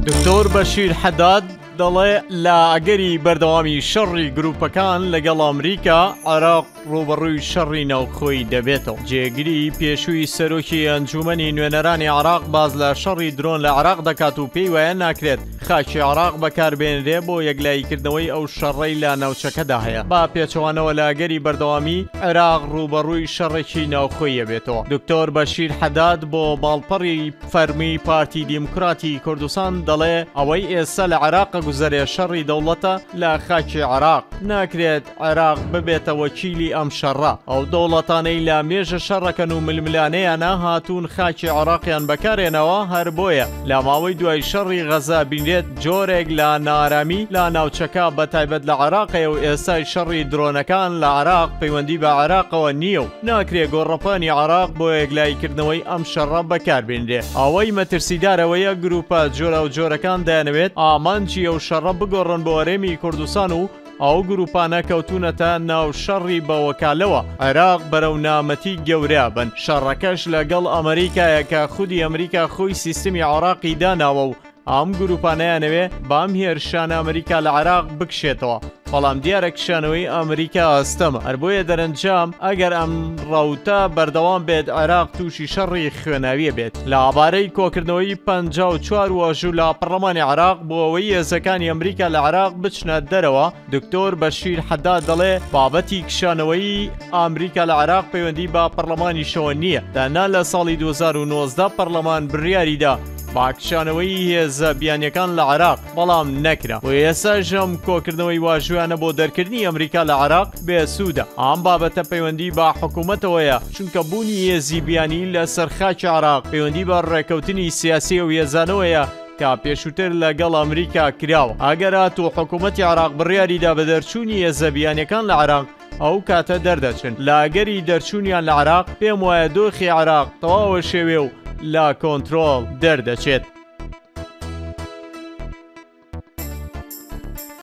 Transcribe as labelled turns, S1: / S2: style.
S1: دکتۆر بەشیر حەداد دەڵێ لە ئەگەری بەردەوامی شەڕی گروپەکان لەگەڵ ئەمریکا عێراق ڕوبەڕووی شەڕی ناوخۆی دەبێتەوە. جێگیری پێشووی سەرۆکی ئەنجومەنی نوێنەرانی عێراق باز لە شەڕی درۆن لە عێراق دەکات و پێی وایە ناکرێت خاکی عێراق بەکاربێنرێ بۆ یەکلاییکردنەوەی ئەو شەڕەی لە ناوچەکەدا هەیە. با پێچەوانەوە لە ئەگەری بەردەوامی عێراق ڕوبەڕووی شەڕێکی ناوخۆیە بێتەوە. دکتۆر بەشیر حەداد بۆ باڵپەڕی فەرمی پارتی دیموکراتی کوردستان دەڵێ ئەوەی ئێستا لە عێراق گوزەرێ شەڕی دەوڵەتە لە خاکی عێراق. ناکرێت عێراق ببێتە وەکیلی ئەم شەڕە. ئەو دەوڵەتانەی لە مێژە شەڕەکەن و ململانەیانە هاتوون خاکی عێراقیان بەکارێنەوە هەر بۆیە لە ماوەی دوای شەڕی غەزا بینرێت جۆرێک لە نارامی لە ناوچەکە بەتایبەت لە عێراقەیە و ئێستای شەڕی درۆنەکان لە عێراق پەیوەندی بە عێراقەوە نییە و ناکرێت گۆڕەپانی عێراق بۆ یەکلاییکردنەوەی ئەم شەڕە بەکاربێنرێ. ئەوەی مەترسیدارەوەیە گروپە جۆرە و جۆرەکان دەیانەوێت ئامانجی ئەو شەڕە بگۆڕن بۆ هەرێمی کوردستان و ئەو گروپانە کەوتونەتە ناو شەڕی بەوەکالەوە عێراق بەرەو نامەتی گەورە بن. شەڕەکەش لەگەڵ ئەمریکایە کە خودی ئەمریکا خۆی سیستمی عێراقی داناوە و ئەم گروپانەیانەوێ بام هێرشانە ئەمریکا لە عێراق بکشێتەوە. بەڵام دیارە کشانەوەی ئەمریکا ئەستەمە. هەر بۆیە دەرەنجام ئەگەر ئەم ڕەوتە بەردەوام بێت عێراق تووشی شەڕی خوێناویە بێت. لە ئابارەی کۆکردنەوەی 54 واژوو لە پەرلەمانی عێراق بۆ ئەوەی هێزەکانی ئەمریکا لە عێراق بچنە دەرەوە، دکتۆر بەشیر حەداد دەڵێ بابەتی کشانەوەی ئەمریکا لە عێراق پەیوەندی بە پەرلەمانیشەوە نییە. دانا لە ساڵی 2019 پەرلەمان بڕیاریدا باکشانەوەی هێزە بیانیەکان لە عێراق بەڵام نەکرا و ئێستاش ئەم کۆکردنەوەی واژویانە بۆ دەرکردنی ئەمریکا لە عێراق بێسوودە. ئەم بابەتە پەیوەندی بە حکوومەتەوەیە چونکە بوونی هێزی بیانی لە سەرخاکی عێراق پەیوەندی بە ڕێکەوتنی سیاسی و هێزانەوەیە کە پێشووتر لەگەڵ ئەمریکا کراوە. ئەگەرات و حکوومەتی عێراق بڕیاریدا بە دەرچوونی هێزە بیانیەکان لە عێراق ئەو کاتە دەردەچن. لە ئەگەری دەرچوونیان لە عێراق پێم وایە دۆخی عێراق تەواوە شێوێ و لا کۆنترۆڵ دەردەچێت.